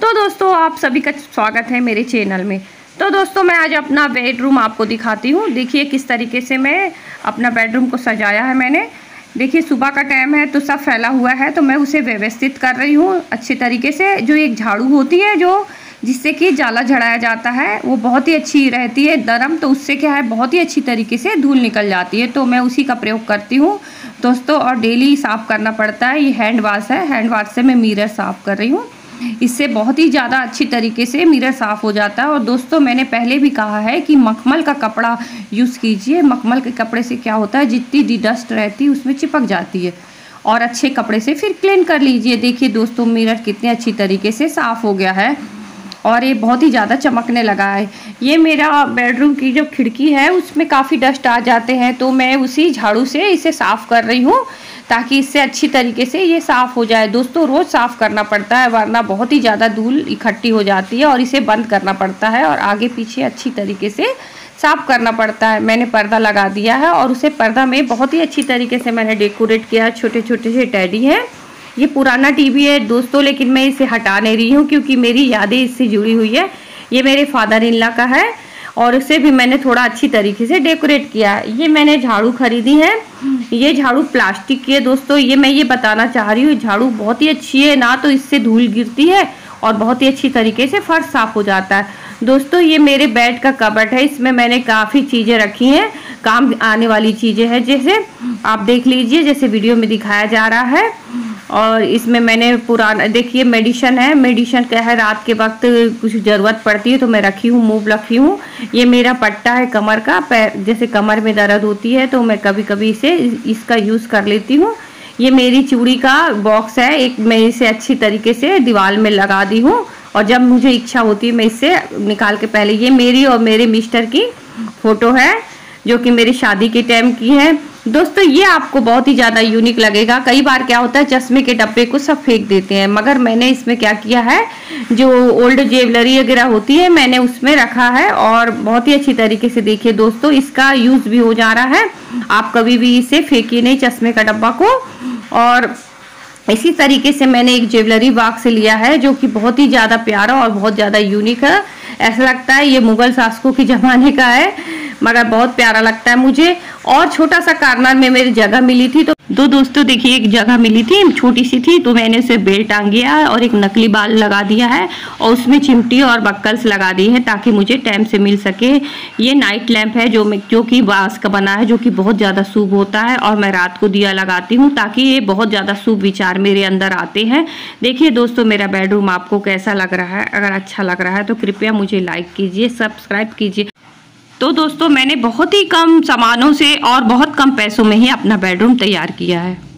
तो दोस्तों आप सभी का स्वागत है मेरे चैनल में। तो दोस्तों मैं आज अपना बेडरूम आपको दिखाती हूँ। देखिए किस तरीके से मैं अपना बेडरूम को सजाया है मैंने। देखिए सुबह का टाइम है तो सब फैला हुआ है, तो मैं उसे व्यवस्थित कर रही हूँ अच्छे तरीके से। जो एक झाड़ू होती है जो जिससे कि जाला झड़ाया जाता है वो बहुत ही अच्छी रहती है नरम, तो उससे क्या है बहुत ही अच्छी तरीके से धूल निकल जाती है, तो मैं उसी का प्रयोग करती हूँ दोस्तों। और डेली साफ़ करना पड़ता है। ये हैंड वाश है, हैंड वाश से मैं मिरर साफ़ कर रही हूँ। इससे बहुत ही ज़्यादा अच्छी तरीके से मिरर साफ़ हो जाता है। और दोस्तों मैंने पहले भी कहा है कि मखमल का कपड़ा यूज़ कीजिए। मखमल के कपड़े से क्या होता है, जितनी भी डस्ट रहती है उसमें चिपक जाती है, और अच्छे कपड़े से फिर क्लीन कर लीजिए। देखिए दोस्तों मिरर कितने अच्छी तरीके से साफ़ हो गया है और ये बहुत ही ज़्यादा चमकने लगा है। ये मेरा बेडरूम की जो खिड़की है उसमें काफ़ी डस्ट आ जाते हैं, तो मैं उसी झाड़ू से इसे साफ़ कर रही हूँ ताकि इससे अच्छी तरीके से ये साफ़ हो जाए। दोस्तों रोज़ साफ़ करना पड़ता है वरना बहुत ही ज़्यादा धूल इकट्ठी हो जाती है और इसे बंद करना पड़ता है और आगे पीछे अच्छी तरीके से साफ़ करना पड़ता है। मैंने पर्दा लगा दिया है और उसे पर्दा में बहुत ही अच्छी तरीके से मैंने डेकोरेट किया। छोटे छोटे से टेडी हैं। ये पुराना टीवी है दोस्तों, लेकिन मैं इसे हटा नहीं रही हूँ क्योंकि मेरी यादें इससे जुड़ी हुई है। ये मेरे फादर इन लॉ का है और उसे भी मैंने थोड़ा अच्छी तरीके से डेकोरेट किया है। ये मैंने झाड़ू खरीदी है। ये झाड़ू प्लास्टिक की है दोस्तों। ये बताना चाह रही हूँ झाड़ू बहुत ही अच्छी है ना, तो इससे धूल गिरती है और बहुत ही अच्छी तरीके से फर्श साफ हो जाता है। दोस्तों ये मेरे बेड का कबर्ड है, इसमें मैंने काफ़ी चीज़ें रखी हैं, काम आने वाली चीज़ें हैं। जैसे आप देख लीजिए, जैसे वीडियो में दिखाया जा रहा है। और इसमें मैंने पुराना देखिए मेडिसिन है। मेडिसिन क्या है, रात के वक्त कुछ ज़रूरत पड़ती है तो मैं रखी हूँ, मूव रखी हूँ। ये मेरा पट्टा है कमर का, पैर जैसे कमर में दर्द होती है तो मैं कभी कभी इसका यूज़ कर लेती हूँ। ये मेरी चूड़ी का बॉक्स है, एक मैं इसे अच्छी तरीके से दीवार में लगा दी हूँ और जब मुझे इच्छा होती है मैं इससे निकाल के पहले। ये मेरी और मेरे मिस्टर की फ़ोटो है जो कि मेरी शादी के टाइम की है। दोस्तों ये आपको बहुत ही ज़्यादा यूनिक लगेगा। कई बार क्या होता है चश्मे के डब्बे को सब फेंक देते हैं, मगर मैंने इसमें क्या किया है, जो ओल्ड ज्वेलरी वगैरह होती है मैंने उसमें रखा है और बहुत ही अच्छी तरीके से देखिए दोस्तों इसका यूज़ भी हो जा रहा है। आप कभी भी इसे फेंकिए नहीं चश्मे का डब्बा को। और इसी तरीके से मैंने एक ज्वेलरी बॉक्स लिया है जो कि बहुत ही ज़्यादा प्यारा और बहुत ज़्यादा यूनिक है। ऐसा लगता है ये मुगल शासकों के ज़माने का है, मगर बहुत प्यारा लगता है मुझे। और छोटा सा कार्नर में मेरी जगह मिली थी, तो दोस्तों देखिए एक जगह मिली थी छोटी सी थी, तो मैंने उसे बेल टांग दिया है और एक नकली बाल लगा दिया है और उसमें चिमटी और बक्कल्स लगा दी है ताकि मुझे टाइम से मिल सके। ये नाइट लैंप है जो कि बांस का बना है, जो कि बहुत ज़्यादा शुभ होता है और मैं रात को दिया लगाती हूँ ताकि ये बहुत ज़्यादा शुभ विचार मेरे अंदर आते हैं। देखिए दोस्तों मेरा बेडरूम आपको कैसा लग रहा है, अगर अच्छा लग रहा है तो कृपया मुझे लाइक कीजिए, सब्सक्राइब कीजिए। तो दोस्तों मैंने बहुत ही कम सामानों से और बहुत कम पैसों में ही अपना बेडरूम तैयार किया है।